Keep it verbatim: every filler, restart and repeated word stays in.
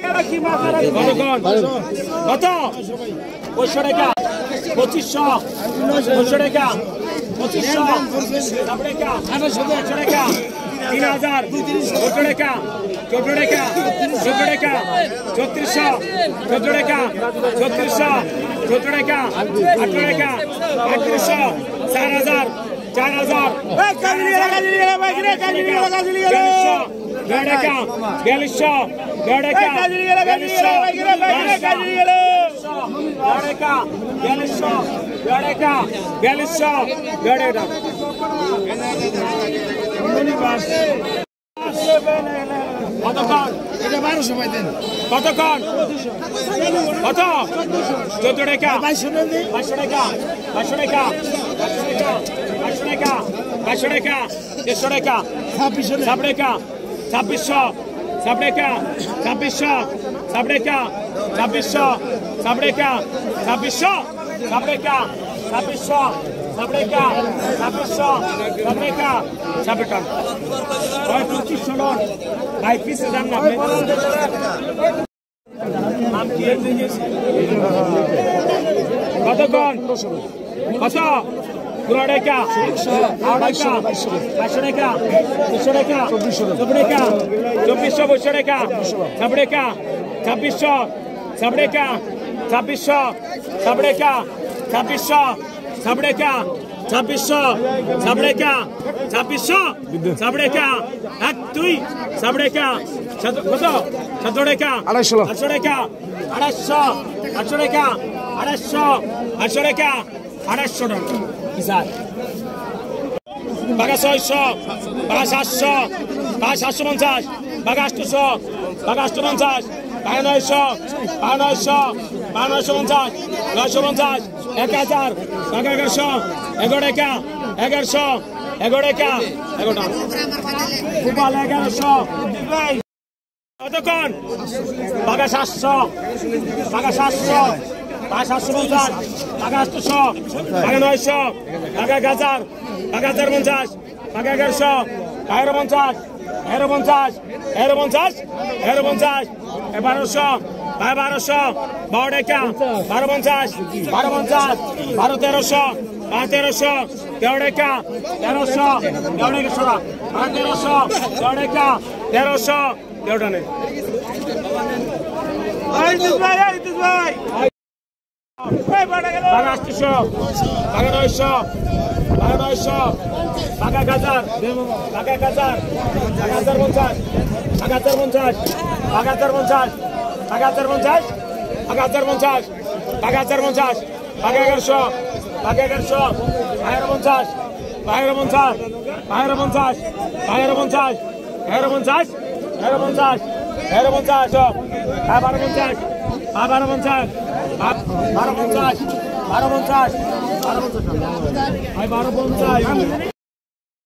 কত পঁচিশশো টাকা পঁচিশশো পঁচিশশো টাকা পঁচিশশো টাকা আঠারোশো টাকা তিন হাজার চোদ্দ টাকা চোদ্দ টাকা চোদ্দ টাকা ছত্রিশশো চোদ্দ টাকা ছত্রিশশো চোদ্দ টাকা আঠারো টাকা আটত্রিশশো চার হাজার চার হাজার দেড় টাকা বিয়াল্লিশশো দেড় টাকা বিয়াল্লিশশো দেড় টাকা বিয়াল্লিশশো দেড় টাকা বিয়াল্লিশশো দেড় টাকা কতক্ষণ কতক্ষণ কত চোদ্দ টাকা পাঁচশো টাকা পাঁচশো টাকা পাঁচশো টাকা পাঁচশো টাকা দেড়শো টাকা সাত টাকা ছাব্বিশশো সাত টাকা ছাব্বিশশো সাত টাকা ছাব্বিশশো সাত টাকা ছাব্বিশশো সাত টাকা ছাব্বিশশো সাত টাকা ছাব্বিশশো সাত টাকা সাত টাকা পঁচিশশো লোন ভাই পিসে যান না কতক্ষণ কত পুরো টাকা পাঁচশো টাকা দুশো টাকা চব্বিশশো টাকা চব্বিশশো বছর টাকা সাত টাকা ছাব্বিশশো সাত টাকা ছাব্বিশশো সাত টাকা ছাব্বিশশো সাত টাকা ছাব্বিশশো সাত টাকা ছাব্বিশশো সাত টাকা এক দুই সাত টাকা কত সাত টাকা আড়াইশো আটশো টাকা আড়াইশো আটশো টাকা আড়াইশো আটশো টাকা আড়াইশো টাকা বাঘা ছয়শো বাঘা সাতশো বাঘা সাতশো পঞ্চাশ বাঘা আটশোশো বাঘা আটশো পঞ্চাশ বাঘা নয়শো বাঘা নয়শো বাঘা নয়শো পঞ্চাশ নয়শো পঞ্চাশ এক হাজার বাঘা এগারোশো এগারো টাকা এগারোশো এগারো টাকা এগারোটা গোপাল এগারোশো কতক্ষণ বাঘা সাতশো বাঘা সাতশো বাঘা সাতশো পঞ্চাশ বাঘা আটশোশো বাঘা নয়শো বাঘা এক হাজার বাঘা হাজার পঞ্চাশ বাঘা এগারোশো এগারো পঞ্চাশ এগারো পঞ্চাশ এগারো পঞ্চাশ এগারো পঞ্চাশ বারোশো বারো বারোশো বারো টাকা বারো পঞ্চাশ বারো পঞ্চাশ বারো তেরোশো বারো তেরোশো তেরো টাকা তেরোশো তেরো টাকা বারো তেরোশো তেরো টাকা তেরোশো তেরোটা নেই বাঘা আটশোশো বাঘা নয়শো বাঘা নয়শো বাঘা এক হাজার বাঘা এক হাজার বাঘা হাজার পঞ্চাশ বাঘা হাজার পঞ্চাশ বাঘা হাজার পঞ্চাশ বাঘা হাজার পঞ্চাশ বাঘা হাজার পঞ্চাশ বাঘা হাজার পঞ্চাশ বাঘা এগারোশো বাঘা এগারোশো এগারো পঞ্চাশ এগারো পঞ্চাশ এগারো পঞ্চাশ এগারো পঞ্চাশ এগারো পঞ্চাশ এগারো পঞ্চাশ এগারো পঞ্চাশ বারো পঞ্চাশ বারো পঞ্চাশ বারো পঞ্চাশ বারো পঞ্চাশ বারো পঞ্চাশ বারো পঞ্চাশ